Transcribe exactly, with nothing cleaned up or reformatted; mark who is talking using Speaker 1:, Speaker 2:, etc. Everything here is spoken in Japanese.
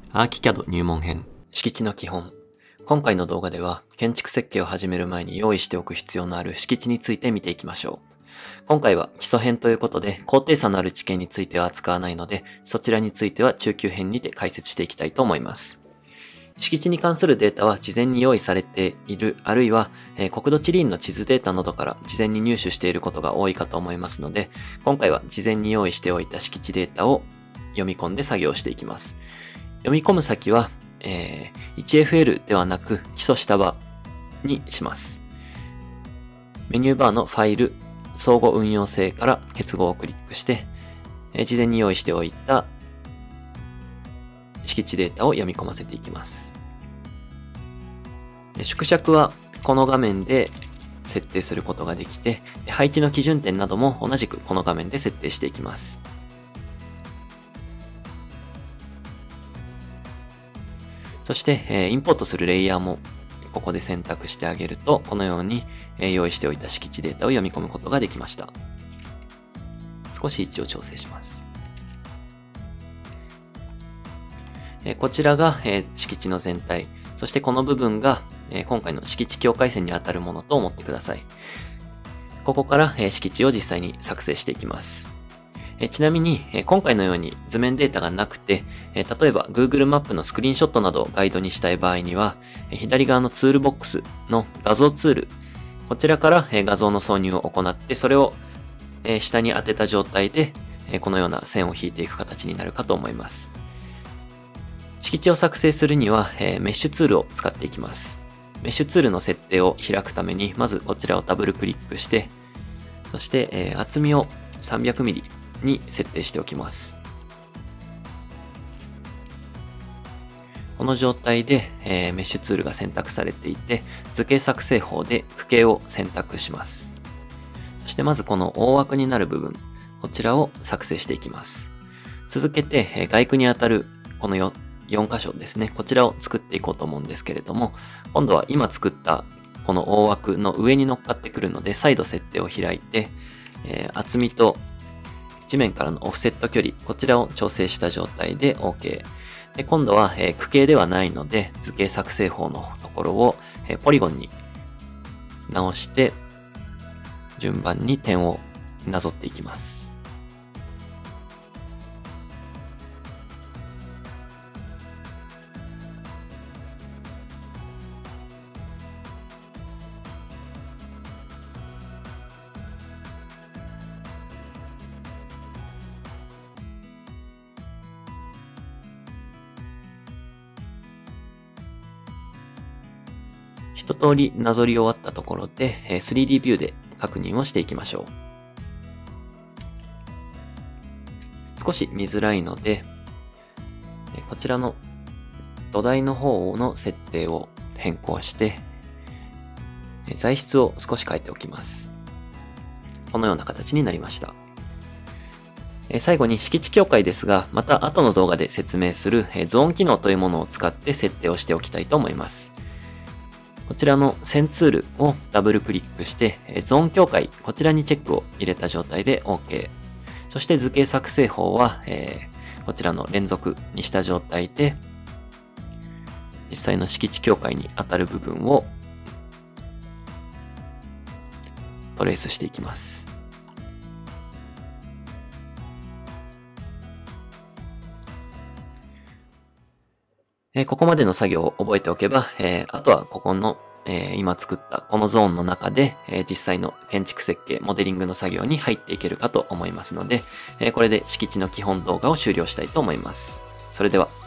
Speaker 1: アーキキャド入門編、敷地の基本。今回の動画では、建築設計を始める前に用意しておく必要のある敷地について見ていきましょう。今回は基礎編ということで、高低差のある地形については扱わないので、そちらについては中級編にて解説していきたいと思います。敷地に関するデータは事前に用意されている、あるいは、えー、国土地理院の地図データなどから事前に入手していることが多いかと思いますので、今回は事前に用意しておいた敷地データを読み込んで作業していきます。読み込む先は、えー、ワンエフエル ではなく基礎下場にします。メニューバーのファイル、相互運用性から結合をクリックして、えー、事前に用意しておいた敷地データを読み込ませていきます。縮尺はこの画面で設定することができて、配置の基準点なども同じくこの画面で設定していきます。そして、えー、インポートするレイヤーもここで選択してあげると、このように、えー、用意しておいた敷地データを読み込むことができました。少し位置を調整します。えー、こちらが、えー、敷地の全体。そしてこの部分が、えー、今回の敷地境界線に当たるものと思ってください。ここから、えー、敷地を実際に作成していきます。えちなみに、え今回のように図面データがなくて、え例えば Google マップのスクリーンショットなどをガイドにしたい場合には、え左側のツールボックスの画像ツール、こちらから、え画像の挿入を行って、それを、え下に当てた状態で、えこのような線を引いていく形になるかと思います。敷地を作成するには、えメッシュツールを使っていきます。メッシュツールの設定を開くために、まずこちらをダブルクリックして、そして、え厚みを さんびゃくミリ に設定しておきます。この状態で、えー、メッシュツールが選択されていて、図形作成法で区形を選択します。そしてまずこの大枠になる部分、こちらを作成していきます。続けて、えー、外区にあたるこの 4, 4箇所ですね、こちらを作っていこうと思うんですけれども、今度は今作ったこの大枠の上に乗っかってくるので、再度設定を開いて、えー、厚みと地面からのオフセット距離、こちらを調整した状態で OK。で今度は、えー、区形ではないので、図形作成法のところを、えー、ポリゴンに直して、順番に点をなぞっていきます。一通りなぞり終わったところで スリーディー ビューで確認をしていきましょう。少し見づらいので、こちらの土台の方の設定を変更して、材質を少し変えておきます。このような形になりました。最後に敷地境界ですが、また後の動画で説明するゾーン機能というものを使って設定をしておきたいと思います。こちらの線ツールをダブルクリックして、ゾーン境界、こちらにチェックを入れた状態で OK。そして図形作成法は、えー、こちらの連続にした状態で、実際の敷地境界に当たる部分をトレースしていきます。えー、ここまでの作業を覚えておけば、えー、あとはここの、えー、今作ったこのゾーンの中で、えー、実際の建築設計、モデリングの作業に入っていけるかと思いますので、えー、これで敷地の基本動画を終了したいと思います。それでは。